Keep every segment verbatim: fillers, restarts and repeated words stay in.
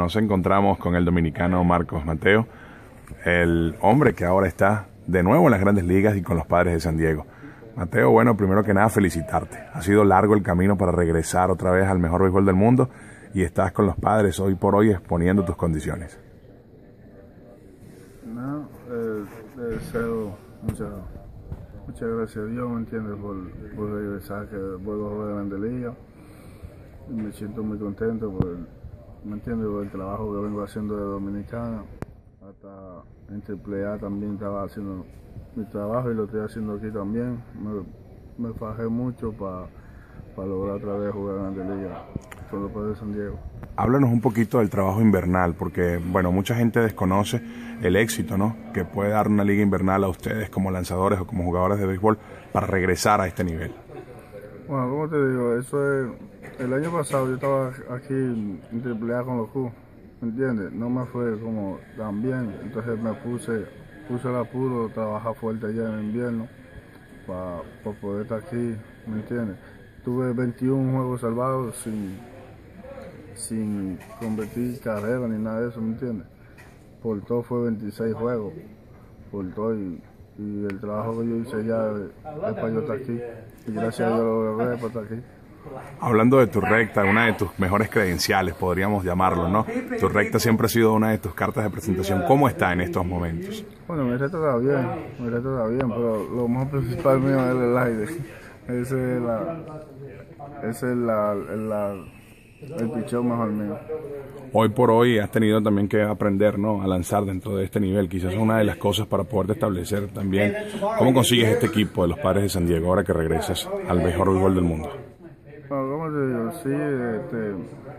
nos encontramos con el dominicano Marcos Mateo, el hombre que ahora está de nuevo en las Grandes Ligas y con los Padres de San Diego. Mateo, bueno, primero que nada felicitarte. Ha sido largo el camino para regresar otra vez al mejor béisbol del mundo y estás con los Padres hoy por hoy exponiendo tus condiciones. No, eh, deseo muchas muchas gracias a Dios, ¿me entiendes? Por, por regresar, que vuelvo a jugar en Grandes Ligas. Y me siento muy contento por, ¿me entiendes? Por el trabajo que vengo haciendo de Dominicana. Hasta en Triple A también estaba haciendo mi trabajo y lo estoy haciendo aquí también. Me, me fajé mucho para pa lograr otra vez jugar en Grandes Ligas con los Padres de San Diego. Háblanos un poquito del trabajo invernal, porque bueno, mucha gente desconoce el éxito, ¿no?, que puede dar una liga invernal a ustedes como lanzadores o como jugadores de béisbol para regresar a este nivel. Bueno, como te digo, eso es, el año pasado yo estaba aquí en Triple A con los Cubs, ¿me entiendes? No me fue como tan bien, entonces me puse, puse el apuro, trabajar fuerte allá en invierno para pa poder estar aquí, ¿me entiendes? Tuve veintiún juegos salvados sin, sin convertir carrera ni nada de eso, ¿me entiendes? Por todo fue veintiséis juegos, por todo, y, y el trabajo que yo hice ya es para yo estar aquí, y gracias a Dios lo logré para estar aquí. Hablando de tu recta, una de tus mejores credenciales, podríamos llamarlo, ¿no? Tu recta siempre ha sido una de tus cartas de presentación. ¿Cómo está en estos momentos? Bueno, mi recta está bien, mi recta está bien, pero lo más principal mío es el aire. Ese es la, ese es la, la, el pichón mejor mío. Hoy por hoy has tenido también que aprender, ¿no?, a lanzar dentro de este nivel. Quizás es una de las cosas para poderte establecer también cómo consigues este equipo de los Padres de San Diego ahora que regresas al mejor béisbol del mundo. Bueno, ¿cómo te digo? Sí, este...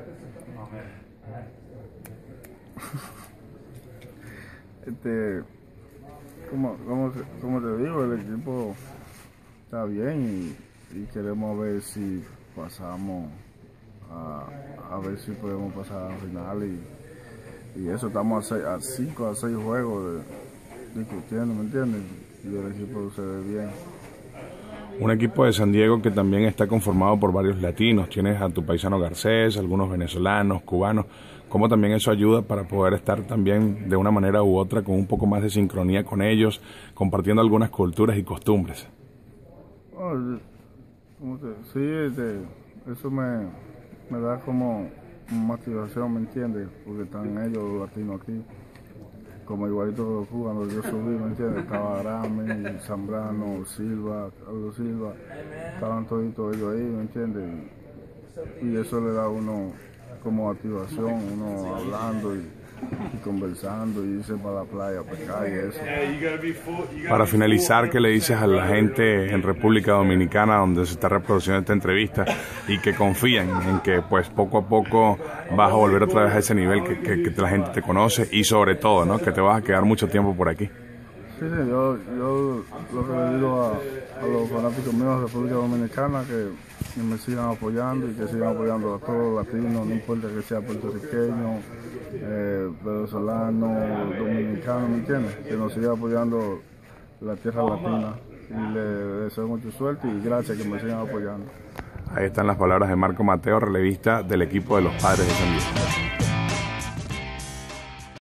este... ¿Cómo, cómo, cómo te digo? El equipo está bien y, y queremos ver si pasamos a, a ver si podemos pasar a la final y, y eso, estamos a cinco a seis juegos de, discutiendo, ¿me entiendes? Y el equipo se ve bien. Un equipo de San Diego que también está conformado por varios latinos. Tienes a tu paisano Garcés, algunos venezolanos, cubanos. ¿Cómo también eso ayuda para poder estar también de una manera u otra con un poco más de sincronía con ellos, compartiendo algunas culturas y costumbres? Oh, ¿cómo te, sí, este, eso me, me da como motivación, ¿me entiendes? Porque están ellos los latinos aquí, como igualito que los cubanos. Yo subí, ¿me entiendes? Estaba Rami, Zambrano, Silva, Carlos Silva, estaban toditos ellos ahí, ¿me entiendes? Y eso le da a uno como activación, uno hablando y, y conversando y irse para la playa a pescar y eso. Para finalizar, ¿qué le dices a la gente en República Dominicana donde se está reproduciendo esta entrevista y que confían en que pues poco a poco vas a volver otra vez a ese nivel que, que, que la gente te conoce y sobre todo, ¿no?, que te vas a quedar mucho tiempo por aquí? Sí, sí, yo, yo lo que le digo a, a los fanáticos míos de República Dominicana que, que me sigan apoyando y que sigan apoyando a todos los latinos, no importa que sea puertorriqueño, eh, venezolano, dominicano, ¿me entiendes? Que nos siga apoyando la tierra latina y le deseo mucha suerte y gracias que me sigan apoyando. Ahí están las palabras de Marcos Mateo, relevista del equipo de los Padres de San Diego.